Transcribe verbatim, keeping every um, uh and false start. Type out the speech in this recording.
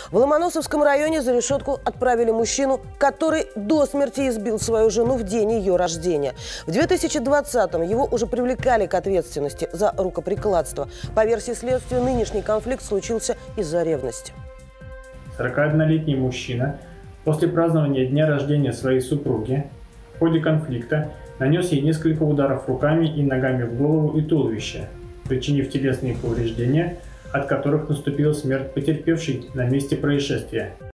В Ломоносовском районе за решетку отправили мужчину, который до смерти избил свою жену в день ее рождения. В две тысячи двадцатом его уже привлекали к ответственности за рукоприкладство. По версии следствия, нынешний конфликт случился из-за ревности. сорокаоднолетний мужчина после празднования дня рождения своей супруги в ходе конфликта нанес ей несколько ударов руками и ногами в голову и туловище, причинив телесные повреждения, от которых наступила смерть потерпевшей на месте происшествия.